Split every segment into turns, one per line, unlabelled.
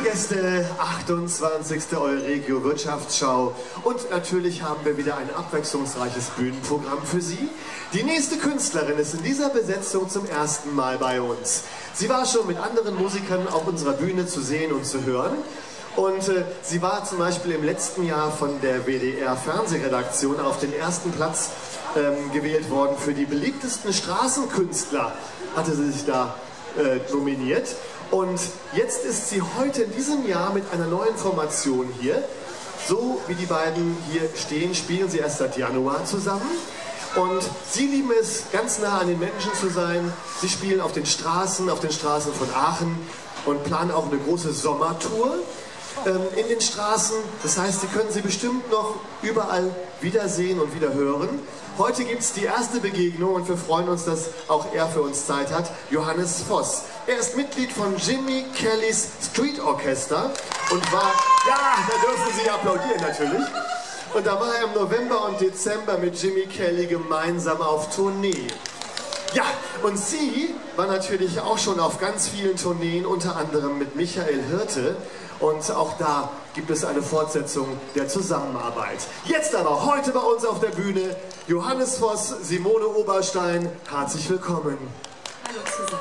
Gäste, 28. Euregio Wirtschaftsschau und natürlich haben wir wieder ein abwechslungsreiches Bühnenprogramm für Sie. Die nächste Künstlerin ist in dieser Besetzung zum ersten Mal bei uns. Sie war schon mit anderen Musikern auf unserer Bühne zu sehen und zu hören. Und sie war zum Beispiel im letzten Jahr von der WDR-Fernsehredaktion auf den ersten Platz gewählt worden für die beliebtesten Straßenkünstler, hatte sie sich da nominiert. Und jetzt ist sie heute in diesem Jahr mit einer neuen Formation hier. So wie die beiden hier stehen, spielen sie erst seit Januar zusammen. Und sie lieben es, ganz nah an den Menschen zu sein. Sie spielen auf den Straßen von Aachen und planen auch eine große Sommertour in den Straßen. Das heißt, Sie können sie bestimmt noch überall wiedersehen und wieder hören. Heute gibt es die erste Begegnung und wir freuen uns, dass auch er für uns Zeit hat, Johannes Voss. Er ist Mitglied von Jimmy Kellys Street Orchester und war, ja, da dürfen Sie applaudieren natürlich. Und da war er im November und Dezember mit Jimmy Kelly gemeinsam auf Tournee. Ja, und sie war natürlich auch schon auf ganz vielen Tourneen, unter anderem mit Michael Hirte. Und auch da gibt es eine Fortsetzung der Zusammenarbeit. Jetzt aber, heute bei uns auf der Bühne, Johannes Voss, Simone Oberstein. Herzlich willkommen.
Hallo zusammen.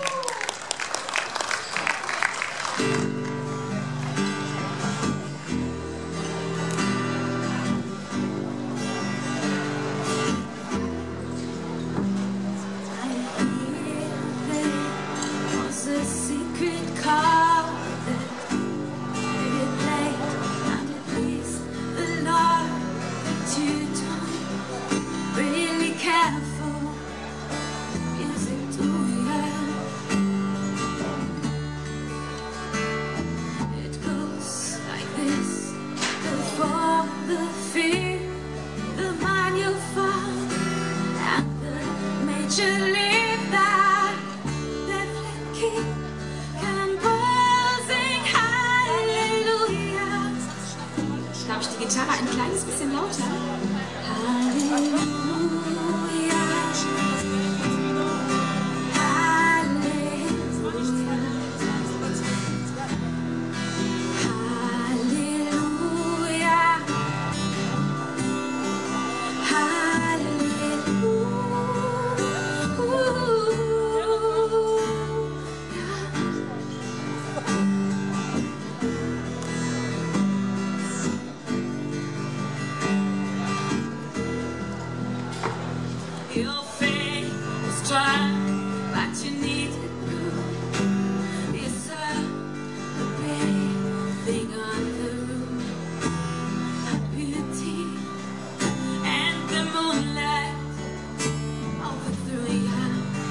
Darf ich die Gitarre ein kleines bisschen lauter? Halleluja. Your faith was trying, but you needed proof. You saw the big thing on the roof, her beauty and the moonlight overthrew you.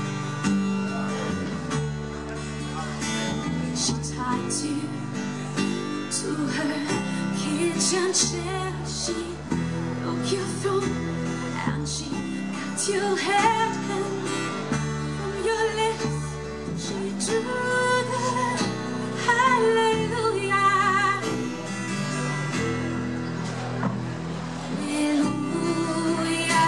She tied you to her kitchen chair. She broke your throat and she your head from your lips, she drew the hallelujah. Hallelujah.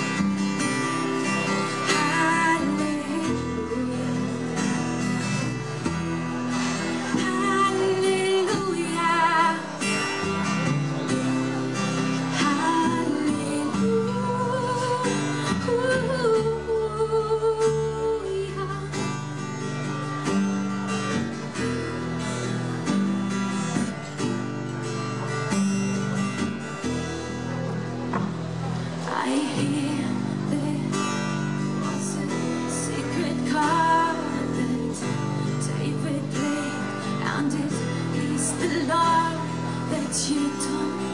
I hear there was a secret chord that David played, and it pleased the Lord that you don't